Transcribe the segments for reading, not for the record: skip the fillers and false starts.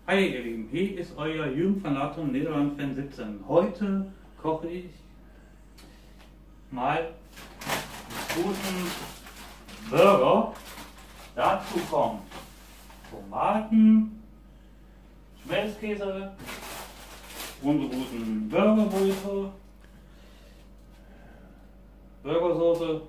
Hi ihr Lieben, hier ist euer Jürgen van Latum, Nederland Fan 17. Heute koche ich mal einen guten Burger. Dazu kommen Tomaten, Schmelzkäse, unsere guten Burgerbrötchen, Burgersoße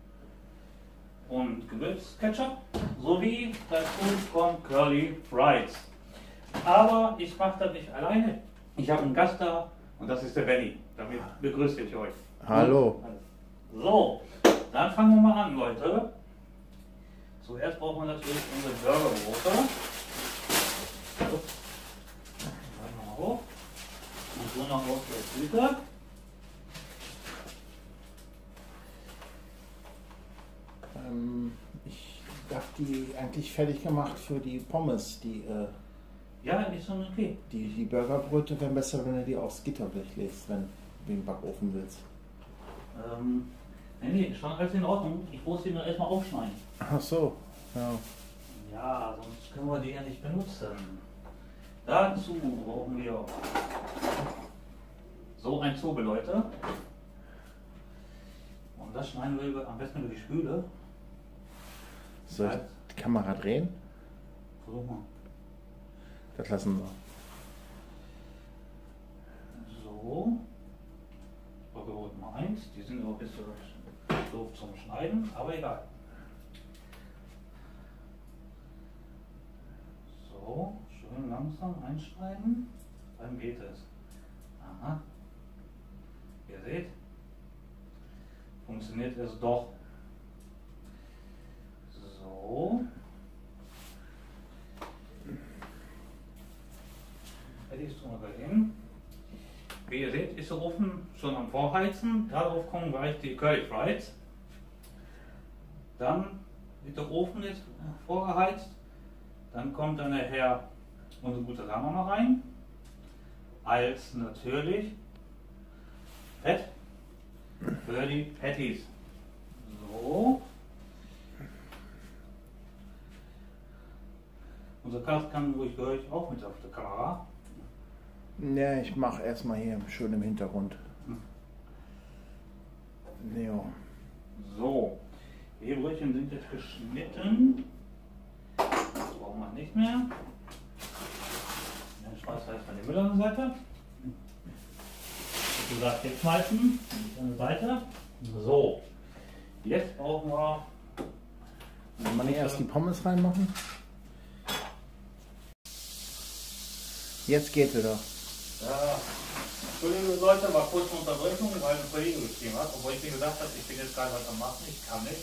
und Gewürzketchup sowie dazu kommt Curly Fries. Aber ich mache das nicht alleine. Ich habe einen Gast da und das ist der Benny. Damit begrüße ich euch. Hallo. So, dann fangen wir mal an, Leute. Zuerst brauchen wir natürlich unsere Burgerbrote. Hoch. Und so noch auf der Tüte. Ich habe die eigentlich fertig gemacht für die Pommes. Ja, ist schon okay. Die Burgerbröte wären besser, wenn du die aufs Gitterblech legst, wenn du den Backofen willst. Nee, schon alles in Ordnung. Ich muss die nur erstmal aufschneiden. Ach so, ja. Ja, sonst können wir die ja nicht benutzen. Dazu brauchen wir so ein Zobel, Leute. Und das schneiden wir am besten über die Spüle. Soll ich die Kamera drehen? Versuch mal. Das lassen wir. So. Burgerbrot Nummer 1. Die sind auch ein bisschen doof zum Schneiden, aber egal. So, schön langsam einschneiden. Dann geht es. Aha. Ihr seht, funktioniert es doch. So. Hättest du mal hin. Wie ihr seht, ist der Ofen schon am Vorheizen. Darauf kommen gleich die Curly Fries. Dann wird der Ofen jetzt vorgeheizt. Dann kommt dann nachher unsere gute Sahne noch rein. Als natürlich Fett für die Patties. So. Unser Gast kann ruhig gleich auch mit auf der Kamera. Ja, ich mache erstmal hier schön im Hintergrund. Jo. So, die Brötchen sind jetzt geschnitten. Das brauchen wir nicht mehr. Dann schmeißen wir erstmal den Müll an die Seite. Wie gesagt, jetzt schmeißen, an die Seite. So, jetzt brauchen wir. Wollen wir nicht erst die Pommes reinmachen? Jetzt geht wieder. Entschuldigung Leute, war kurz eine Unterbrechung, weil ein Kollege geschrieben hat, obwohl ich mir gesagt habe, ich bin jetzt gerade was am Machen, ich kann nicht.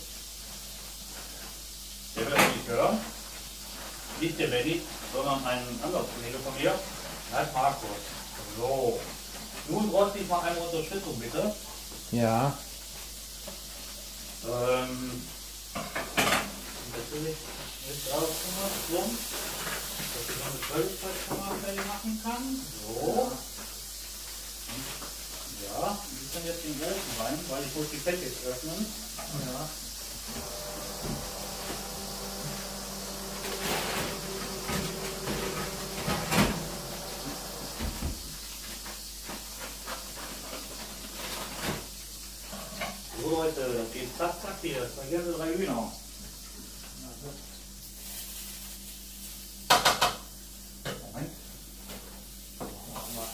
Der will das nicht hören. Nicht der Benny, sondern ein anderer Kollege von mir, heißt Markus. So. Nun bräuchte ich mal eine Unterstützung, bitte. Ja. Natürlich ist auch schon was drum, dass ich noch eine Völligkeit schon mal fertig machen kann. So. Ja, die können jetzt in den Ofen rein, weil ich muss die Patties öffnen. Ja. So Leute, geht zack zack hier, das waren ganze 3 Hühner. Moment. Machen wir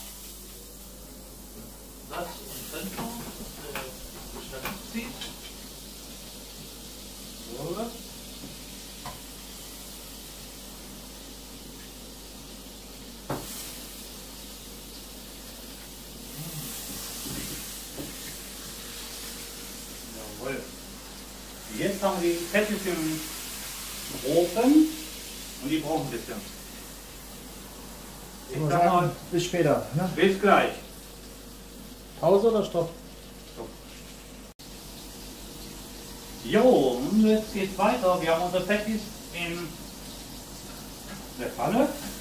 das und dann noch, das zieht. So. Jawohl. Jetzt haben wir die Patties im Ofen und die brauchen ein bisschen. Ich sag mal, bis später. Ne? bis gleich. Pause oder Stopp? Jo, und jetzt geht's weiter. Wir haben unsere Patties in der Pfanne.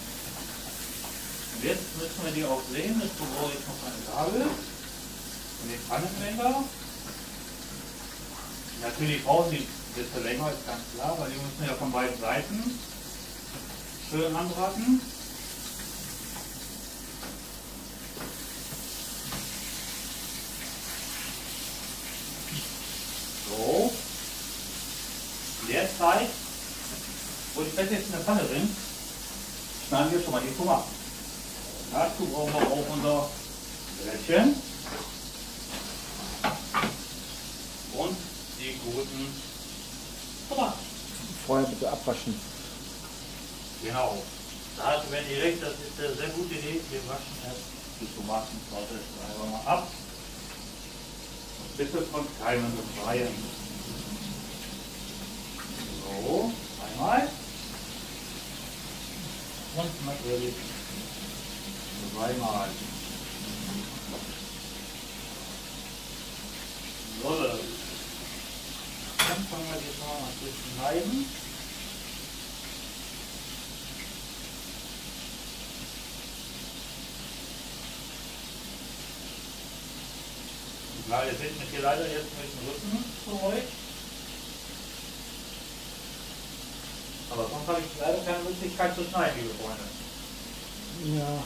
Und jetzt müssen wir die auch sehen. Dazu brauche ich noch eine Gabel und den Pfannenträger. Natürlich brauchen die ein bisschen länger, ist ganz klar, weil die müssen ja von beiden Seiten schön anbraten. Zeit, wo die Fette jetzt in der Pfanne sind, schneiden wir schon mal die Tomaten. Dazu brauchen wir auch unser Brettchen und die guten Tomaten. Vorher bitte abwaschen. Genau. Da hat Benny recht, das ist eine sehr gute Idee. Wir waschen erst die Tomatensorte einfach mal ab. Und bitte von Keimen befreien. So, einmal. Und natürlich zweimal. So, dann fangen wir die schon mal zu schneiden. Ja, ihr seht mich hier leider jetzt mit dem Rücken zu euch. Aber sonst habe ich leider keine Möglichkeit zu schneiden, liebe Freunde. Ja.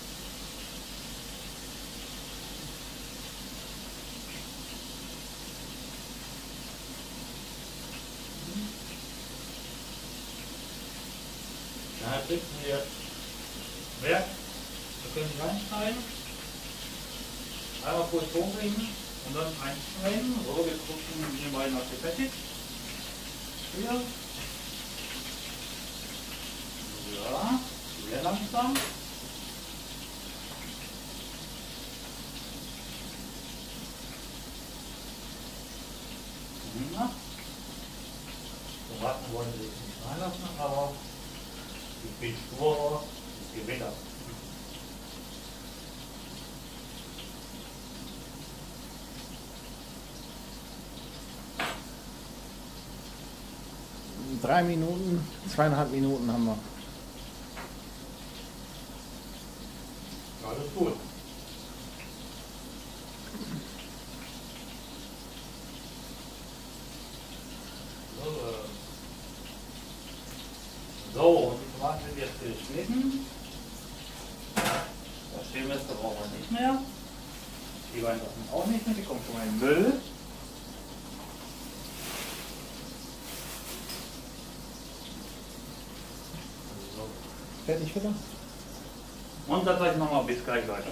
Da sitzen wir Werk. Wir können reinschneiden. Einmal kurz hochlegen und dann einschneiden. So, wir gucken hier mal nach der fertig. Hier. Ja, sehr langsam. Ja. Tomaten wollen wir jetzt nicht reinlassen, aber die Fischspur ist Gewitter. Drei Minuten, 2,5 Minuten haben wir. Alles gut. So, und die Tomaten sind jetzt geschnitten. Das Schälmesser brauchen wir nicht mehr. Die Weinsachen auch nicht mehr, die kommen schon mal in den Müll. So. Fertig wieder? Und dann sage ich nochmal bis gleich weiter.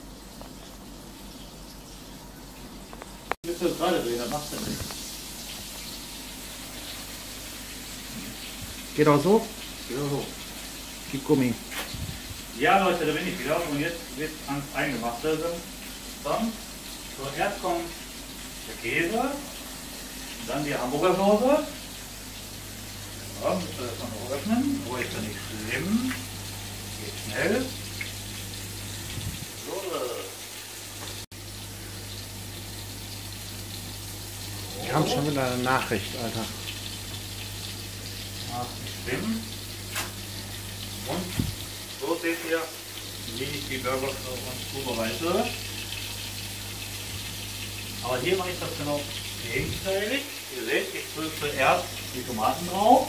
Willst du das gerade drehen, das machst du nicht. Geht auch so? So. Gib Gummi. Ja Leute, da bin ich wieder und jetzt wird ans Eingemachte. Dann zuerst kommt der Käse, dann die Hamburgersoße. Ja, müsst ihr das noch öffnen, wo ist da nicht schlimm. Geht schnell. So. Wir haben schon wieder eine Nachricht, Alter. Ach, nicht schlimm. Und so seht ihr, wie ich die Burger für uns zubereite. Aber hier mache ich das genau gegenteilig. Ihr seht, ich tue zuerst die Tomaten drauf.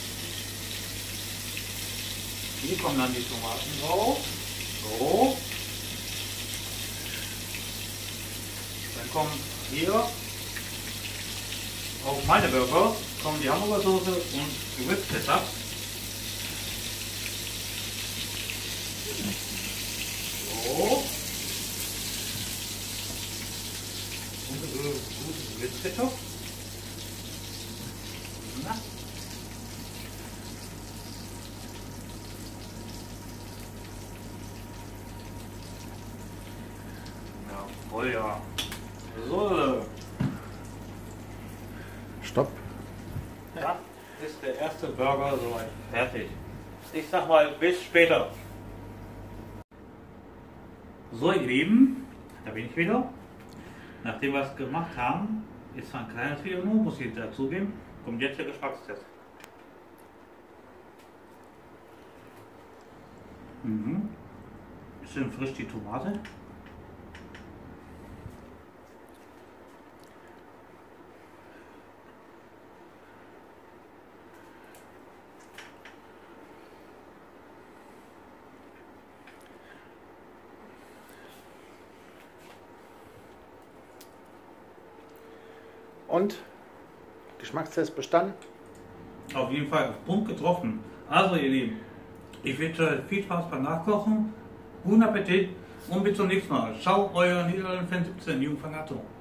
Hier kommen dann die Tomaten drauf. So. Dann kommen hier auf meine Burger kommen die Hamburgersoße und Gewürzpfeffer. So. Und gute Gewürzpfeffer. Na. Ja, voll ja. So. Stopp. Das ist der erste Burger soweit fertig. Ich sag mal, bis später. So ihr Lieben, da bin ich wieder. Nachdem wir es gemacht haben, ist zwar ein kleines Video nur, muss ich dazugeben, kommt jetzt der Geschmackstest. Bisschen frisch die Tomate. Und? Geschmackstest bestanden? Auf jeden Fall auf Punkt getroffen. Also ihr Lieben, ich wünsche euch viel Spaß beim Nachkochen, guten Appetit und bis zum nächsten Mal. Ciao, euer Niederlanden Fan 17, Jung Fanato.